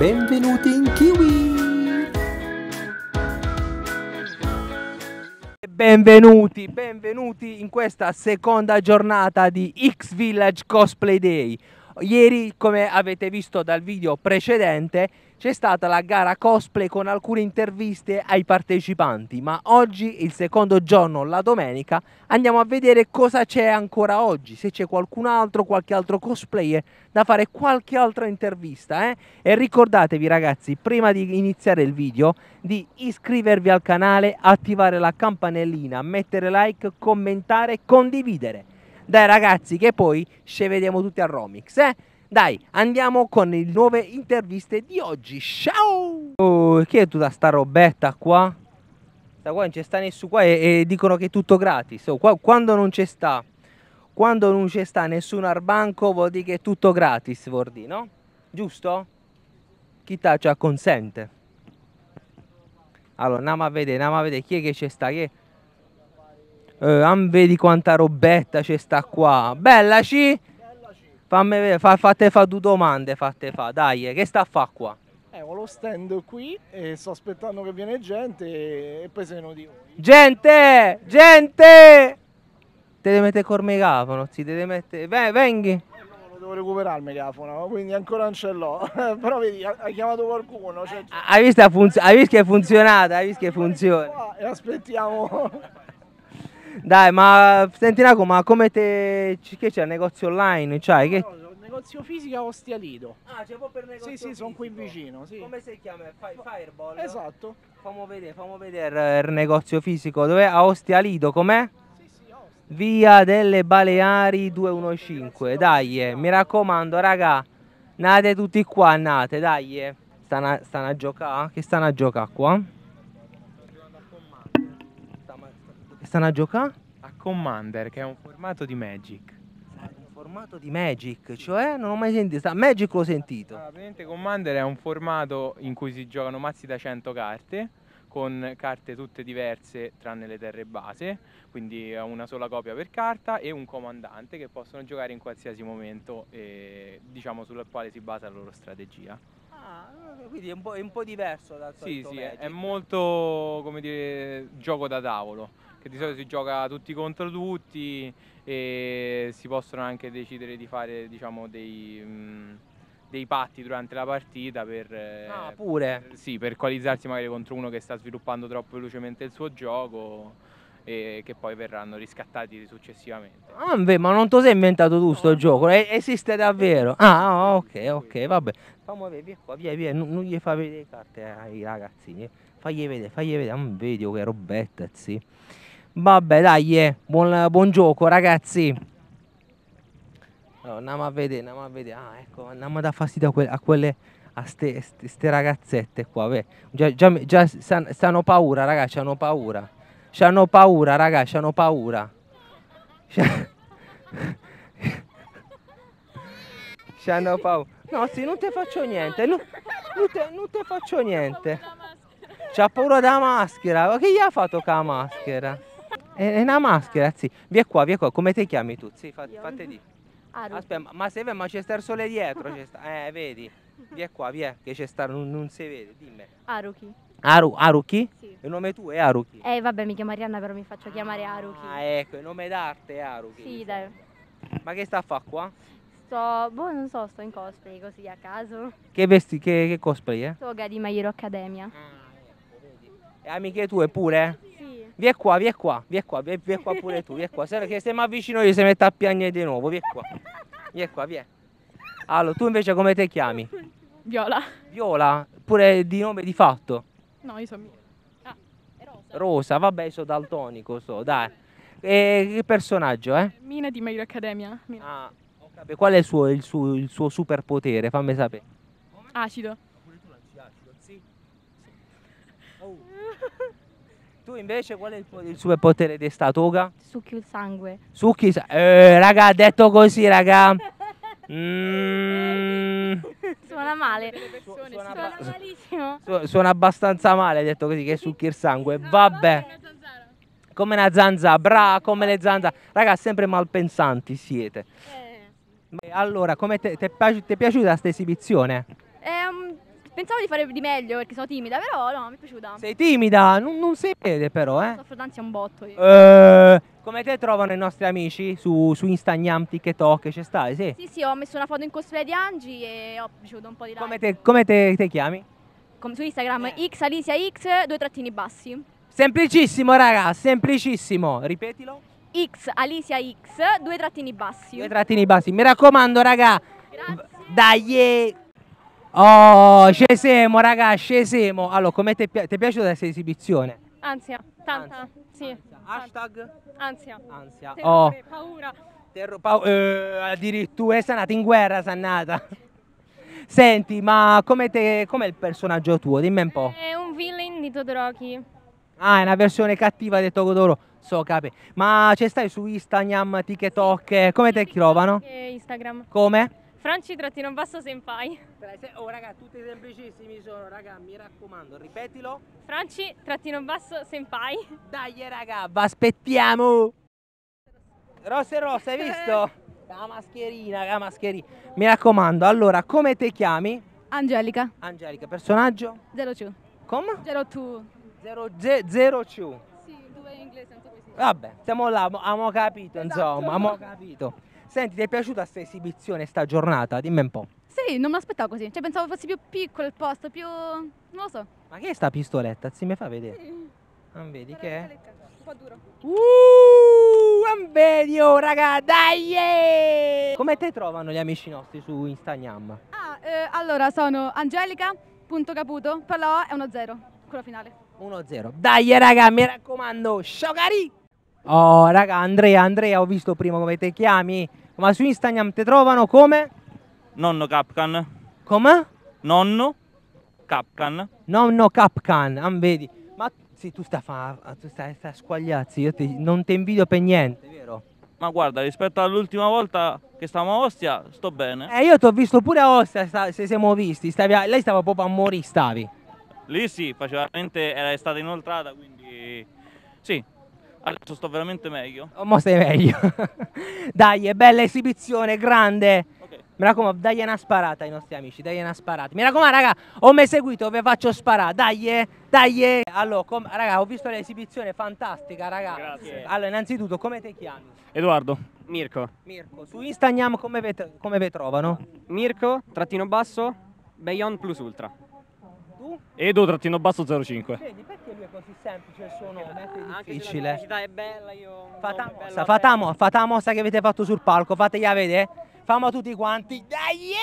benvenuti in Kiwi! Benvenuti in questa seconda giornata di X Village Cosplay Day. Ieri, come avete visto dal video precedente, c'è stata la gara cosplay con alcune interviste ai partecipanti, ma oggi, il secondo giorno, la domenica, andiamo a vedere cosa c'è ancora oggi, se c'è qualcun altro, qualche altro cosplayer da fare qualche altra intervista, E ricordatevi ragazzi, prima di iniziare il video, di iscrivervi al canale, attivare la campanellina, mettere like, commentare e condividere. Dai ragazzi, che poi ci vediamo tutti a Romix, Dai, andiamo con le nuove interviste di oggi. Ciao! Oh, che è tutta sta robetta qua? Da qua non c'è sta nessuno qua e dicono che è tutto gratis. Oh, quando non c'è sta nessuno al banco vuol dire che è tutto gratis, vuol dire, no? Giusto? Chi ci acconsente? Allora, andiamo a vedere chi è che c'è sta, vedi quanta robetta c'è sta qua. Bella ci? Fammi vedere, fate fa due domande, dai, che sta a fa qua? Ho lo stand qui e sto aspettando che viene gente e poi se ne dico. Gente! Gente! Te devi mettere col megafono, ti devi mettere... Venghi! No, lo devo recuperare il megafono, quindi ancora non ce l'ho. Però vedi, ha chiamato qualcuno. Cioè... Hai visto che è funzionata? Hai visto che funziona? E aspettiamo. Dai, ma senti Naco, ma come te... Che c'è, il negozio online? Cioè, che... No, negozio fisico a Ostia Lido. Ah, c'è proprio il negozio Sì, sono qui vicino, sì. Come si chiama? Fireball? Esatto. Fammi vedere il negozio fisico. Dov'è? A Ostia Lido, com'è? Sì, Ostia. Via delle Baleari 215. Dai, mi raccomando, raga. Nate tutti qua, nate, dai. Stanno a giocare? Che stanno a giocare qua? Stanno a giocare? A Commander, che è un formato di Magic. Un formato di Magic, cioè non ho mai sentito. Magic l'ho sentito. Praticamente Commander è un formato in cui si giocano mazzi da 100 carte, con carte tutte diverse tranne le terre base, quindi una sola copia per carta e un comandante che possono giocare in qualsiasi momento, diciamo sul quale si basa la loro strategia. Ah, quindi è un po' diverso dal solito Sì, Magic. è molto, come dire, gioco da tavolo, che di solito si gioca tutti contro tutti e si possono anche decidere di fare, diciamo, dei patti durante la partita per, pure? sì, per coalizzarsi magari contro uno che sta sviluppando troppo velocemente il suo gioco e che poi verranno riscattati successivamente. Ah, beh, ma non ti sei inventato tu sto gioco, esiste davvero? Ah, ok, vabbè. Fammi vedere, via qua, via, non gli fa vedere le carte ai ragazzini. Fagli vedere, non vedi che robetta, sì. Vabbè, dai, buon gioco, ragazzi. Allora, andiamo a vedere. Ah, ecco, andiamo a dare fastidio a ste ragazzette qua, già stanno paura, ragazzi, hanno paura. C'hanno paura, ragazzi, c'hanno paura. C'hanno paura. No, sì, non ti faccio niente. Non ti faccio niente. C'ha paura della maschera. Ma che gli ha fatto con la maschera? È una maschera, sì. Via qua, come ti chiami tu? Sì, fate di. Aspetta, ma se vedi, ma c'è sta il sole dietro, vedi? Via qua, che c'è sta, non si vede, dimmi. Haruki. Haruki? Sì. Il nome tuo è Haruki? Vabbè, mi chiamo Arianna, però mi faccio chiamare Haruki. Ah, ecco, il nome d'arte è Haruki. Sì, dai. Ma che sta a fare qua? Non so, sto in cosplay così a caso. Che cosplay è? Toga di My Hero Academia. Ecco, vedi. E amiche tue pure? Sì. Via qua pure tu, via qua. Se stiamo avvicino io si mette a piangere di nuovo, via qua. Allora, tu invece come ti chiami? Viola. Viola? Pure di nome di fatto? No, io sono Mia. Ah, è Rosa. Rosa, vabbè, sono daltonico, dai. E che personaggio, Mina di My Hero Academia. Mina. Ah, okay. Qual è il suo superpotere? Fammi sapere. Acido. Tu invece qual è il superpotere di sta toga? Succhio il sangue. Raga, ha detto così, raga. Suona male. Suona malissimo. Suona abbastanza male, ha detto così, che succhi il sangue. Vabbè. Come una zanzara, brava come le zanzare. Raga, sempre malpensanti siete. Eh. Allora, come ti è piaciuta questa esibizione? Pensavo di fare di meglio perché sono timida, però no, mi è piaciuta. Sei timida? Non si vede però, eh. Soffro d'ansia un botto io. Come te trovano i nostri amici su Instagram, TikTok? Ci stai? Sì. Sì, ho messo una foto in cosplay di Angie e ho ricevuto un po' di like. Come te chiami? Su Instagram xAlisiax 2 trattini bassi. Semplicissimo, raga, semplicissimo. Ripetilo. xAlisiax 2 trattini bassi. 2 trattini bassi. Mi raccomando, raga. Grazie. Dai. Oh, ci siamo, raga, ci siamo. Allora, come ti è piaciuta questa esibizione? Ansia, tanta, Ansia. sì. Hashtag? Ansia. Ansia. Terrore, paura. Addirittura sei nata in guerra, sei nata. Senti, ma com'è il personaggio tuo? Dimmi un po'. È un villain di Todoroki. Ah, è una versione cattiva di Togotoro. So, capi. Ma ci stai su Instagram, TikTok? Come te trovano? E Instagram. Come? Franci-senpai. Oh, raga, tutti semplicissimi sono, raga, mi raccomando, ripetilo. Franci-senpai. Dai, raga, vi aspettiamo. Rossa e rossa, hai visto? La mascherina. Mi raccomando, allora, come ti chiami? Angelica. Angelica, personaggio? 02. Come? 02. 02. Sì, due in inglese, non so come si dice. Vabbè, siamo là, abbiamo capito, Esatto. insomma, abbiamo capito. Senti, ti è piaciuta questa esibizione, sta giornata? Dimmi un po'. Sì, non me l'aspettavo così. Cioè, pensavo fosse più piccolo il posto, più... non lo so. Ma che è sta pistoletta? Si mi fa vedere? Non vedi che è? Un po' duro. Non vedi, oh, raga, dai! Come te trovano gli amici nostri su Instagram? Allora, sono Angelica.caputo, per la O è 1-0, quello finale. 1-0. Dai, raga, mi raccomando, sciocari! Oh, raga, Andrea, ho visto prima come te chiami. Ma su Instagram ti trovano come? Nonno Capcan. Come? Nonno Capcan. Nonno Capcan, vedi. Ma sì, tu stai a squagliarsi, non ti invidio per niente, vero? Ma guarda, rispetto all'ultima volta che stavamo a Ostia, sto bene. Io ti ho visto pure a Ostia, se siamo visti, lei stava proprio a morire, stavi. Lì sì, faceva veramente, era stata inoltrata, quindi sì, adesso sto veramente meglio. Mo stai meglio. Dai, è bella esibizione, grande. Ok. Mi raccomando, dai una sparata ai nostri amici, dai una sparata. Mi raccomando, raga, o mi seguito, vi faccio sparare. Dai. Allora, raga, ho visto l'esibizione fantastica, raga. Grazie. Allora, innanzitutto, come ti chiami? Edoardo. Mirko. Mirko. Su Instagram come vi trovano? Mirko, trattino basso, Beyond plus ultra. Tu? Edo, trattino basso 05. Vedi, perché lui è così semplice il suo nome? È Anche difficile. se la pubblicità è bella, io... Fate la mossa che avete fatto sul palco, fategli vedere. Famo tutti quanti. Dai!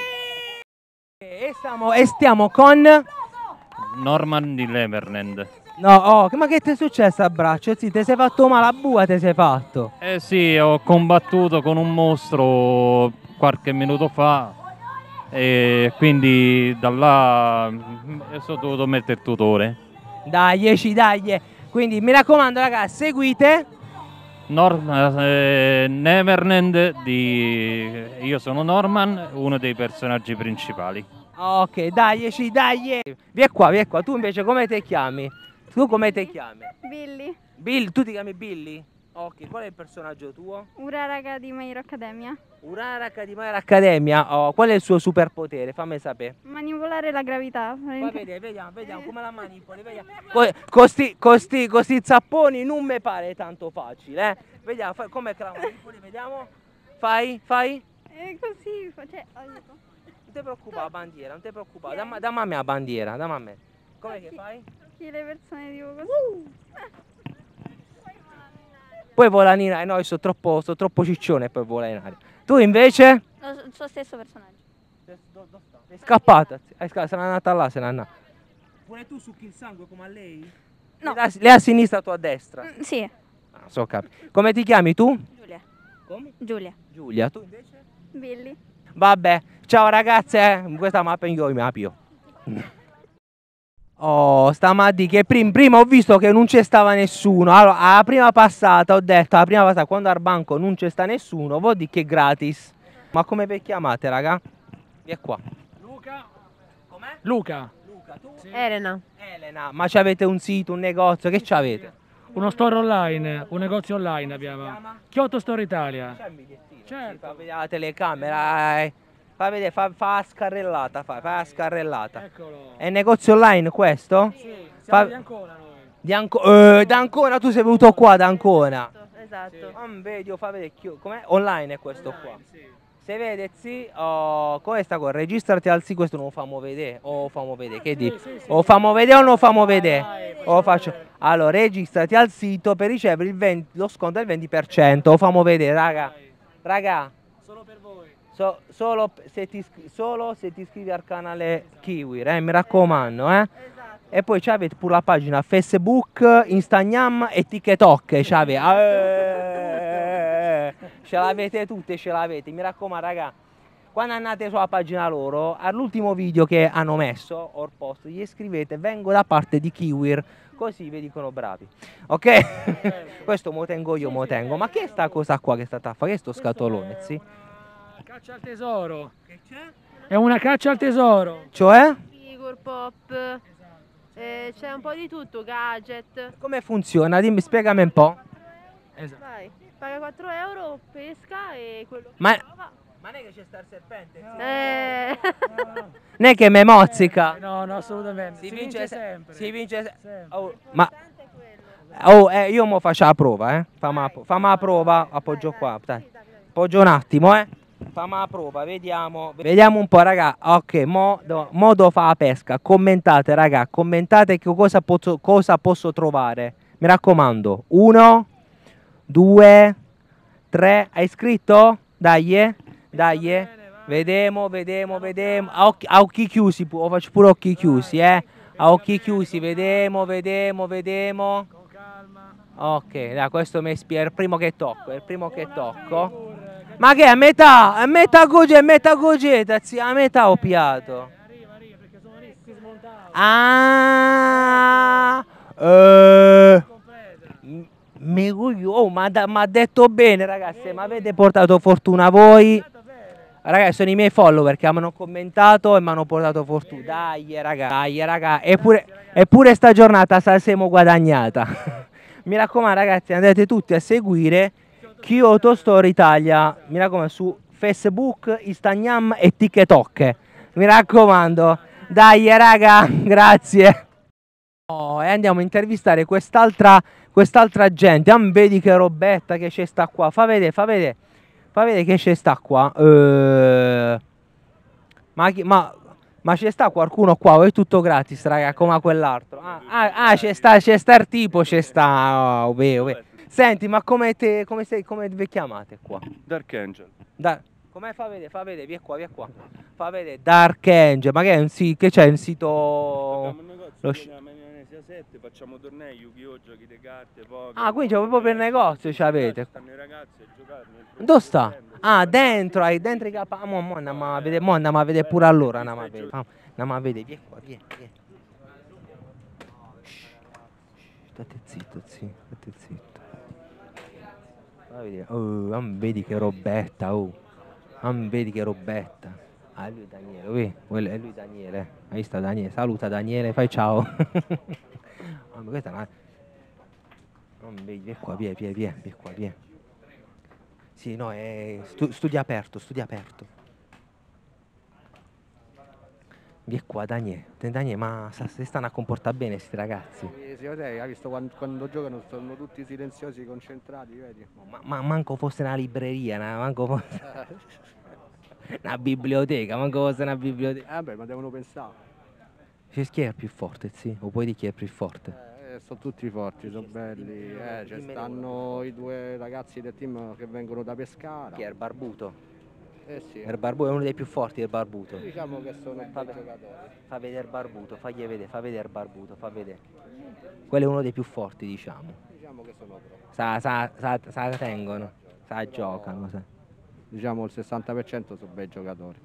E stiamo con... Norman di Leverland. No, ma che ti è successo a braccio? Sì, ti sei fatto male a bua, ti sei fatto. Eh sì, ho combattuto con un mostro qualche minuto fa e quindi da là sono dovuto mettere il tutore. Dai. Quindi mi raccomando, ragazzi, seguite. Neverland Io sono Norman, uno dei personaggi principali. Ok, dai. Vieni qua. Tu invece come ti chiami? Billy. Bill, tu ti chiami Billy? Ok, qual è il personaggio tuo? Uraraka di My Hero Academia. Uraraka di My Hero Academia. Oh, qual è il suo superpotere? Fammi sapere. Manipolare la gravità. Poi vediamo come la manipoli. Costi zapponi non mi pare tanto facile, eh? Vediamo, come la manipoli, vediamo. Fai. È così, cioè, aiuto. Non ti preoccupare, bandiera, non ti preoccupare. Dammi a me la bandiera, dammi a me. Come che fai? Chi le persone tipo così. Poi vola in aria, no, io sono troppo ciccione e poi vola in aria. Tu invece? Il suo stesso personaggio. Sei scappata, se n'è andata là, se n'è andata. Pure tu succhi il sangue come a lei? No. Lei a sinistra, tu a destra. Sì. Ah, so capi. Come ti chiami tu? Giulia. Come? Giulia. Tu invece? Billy. Vabbè, ciao ragazze, questa mappa io mi apio. Oh, stamattina che prima ho visto che non c'è stava nessuno. Allora, alla prima passata ho detto, quando al banco non c'è sta nessuno, vuol dire che è gratis. Ma come vi chiamate, raga? Vieni qua. Luca. Com'è? Luca. Tu? Sì. Elena. Ma c'avete un sito, un negozio, che c'avete? Uno store online, un negozio online abbiamo. chiama? Kyoto Store Italia. C'è il bigliettino? Certo. Fa vedere la telecamera. Fa vedere, fa la scarrellata, fa la scarrellata. Eccolo. È negozio online questo? Sì, siamo Fa- di Ancona noi. Da Ancona, tu sei venuto qua da Ancona. Esatto. Vedi, fa vedere com'è? Online è questo qua. Se vede, sì, come sta qua? Registrati al sì, questo non lo famo vedere. O famo vedere, che dici? O famo vedere o non famo vedere? O faccio. Allora, registrati al sito per ricevere lo sconto del 20%. O famo vedere, raga. Raga. Solo per voi. Solo se ti iscrivi al canale Kiwi, mi raccomando, eh. E poi avete pure la pagina Facebook, Instagram e TikTok. Ce l'avete tutte, ce l'avete. Mi raccomando, raga, quando andate sulla pagina loro, all'ultimo video che hanno messo, or post, gli scrivete vengo da parte di Kiwir, così vi dicono bravi. Ok? Questo mo tengo io, mo tengo. Ma che è sta cosa qua che sta taffa? Che è sto scatolone, sì? Caccia al tesoro. Che c'è? È una caccia al tesoro. Cioè? Figure pop, c'è un po' di tutto, gadget. Come funziona? Dimmi, spiegami un po'. Esatto. Vai, paga 4 euro, pesca e quello che Ma trova. non è che c'è sta il serpente? Eh. Non è che me mozzica. No, no, assolutamente. Si Si vince vince se- sempre. Si vince Sempre. ma io mo faccio la prova, eh. Fammi la prova, appoggio qua, dai. Appoggio un attimo, eh. Fammi la prova, vediamo un po', raga. Ok, mo devo fare la pesca. Commentate, raga, commentate che cosa posso trovare. Mi raccomando. 1, 2, 3. Hai scritto? Dai, dai. Vediamo. A occhi chiusi, faccio pure occhi chiusi, eh. A occhi chiusi, vediamo. Con calma. Ok, dai, questo mi spiega, è il primo che tocco. Ma che è a metà gogeta, zia, a metà ho piato. Arriva, perché sono lì qui smontato. Ah, ma ha detto bene, ragazzi, ma avete portato fortuna voi. Ragazzi, sono i miei follower che mi hanno commentato e mi hanno portato fortuna. Dai, raga. Eppure sta giornata se la siamo guadagnata. Mi raccomando, ragazzi, andate tutti a seguire Kyoto Store Italia. Mi raccomando, su Facebook, Instagram e TikTok. Mi raccomando. Dai, raga, grazie. E andiamo a intervistare quest'altra gente. Vedi che robetta che c'è sta qua. Fa vedere che c'è sta qua. Ma c'è sta qualcuno qua o è tutto gratis, raga, come a quell'altro? C'è sta il tipo, c'è sta. Senti, ma come vi chiamate qua? Dark Angel. Come fa vedere, via qua. Fa vedere Dark Angel, ma che è un sito? Che c'è un sito? Abbiamo un negozio nella Maionese 7, facciamo tornei, Yu-Gi-Oh, giochi di carte, poker. Quindi c'è proprio il negozio, c'avete. Stanno i ragazzi a giocare. Dove sta? Dentro i capi. Mo andiamo a vedere pure allora. Andiamo a vedere, via qua, via. State zitto, sì, state zitto. Vedi che robetta, vedi che robetta. Lui è Daniele, è lui Daniele. Hai visto Daniele? Saluta Daniele, fai ciao. Questa è una... vedi, via qua, via qua, via. Sì, no, è studio aperto. Via qua, Daniele, ma si stanno a comportare bene sti ragazzi? Sì, hai visto quando giocano sono tutti silenziosi, concentrati, vedi? Ma manco fosse una libreria, manco fosse una biblioteca, manco fosse una biblioteca. Vabbè, ma devono pensare. C'è chi è il più forte, sì? O puoi dire chi è il più forte? Sono tutti forti, sono belli. Ci stanno i due ragazzi del team che vengono da Pescara. Chi è il Barbuto? Sì. Il Barbuto è uno dei più forti del Barbuto. Diciamo che sono bei giocatori. Fa vedere il Barbuto, fa vedere il Barbuto, fa vedere. Quello è uno dei più forti, diciamo. Diciamo che sono pro. Sa tengono, sa giocano. Diciamo il 60% sono bei giocatori.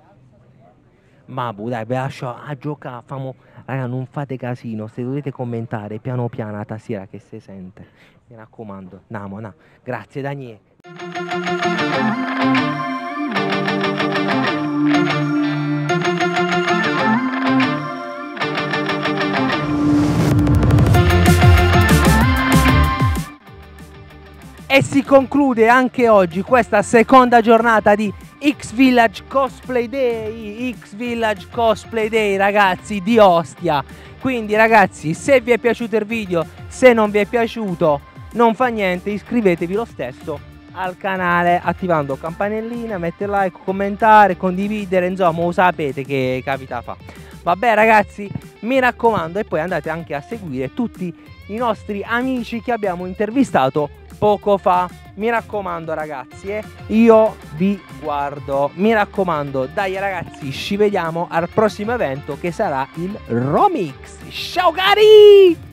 Ma dai, vi lascio a giocare, raga, non fate casino, se dovete commentare piano piano stasera che si sente. Mi raccomando, andiamo. Grazie Daniele. E si conclude anche oggi questa seconda giornata di X Village Cosplay Day ragazzi di Ostia. Quindi ragazzi, se vi è piaciuto il video, se non vi è piaciuto non fa niente, iscrivetevi lo stesso al canale attivando campanellina, mettere like, commentare, condividere, insomma lo sapete che capita fa. Vabbè ragazzi, mi raccomando, e poi andate anche a seguire tutti i nostri amici che abbiamo intervistato poco fa. Mi raccomando ragazzi, io vi guardo. Mi raccomando, dai ragazzi, ci vediamo al prossimo evento che sarà il Romix. Ciao cari!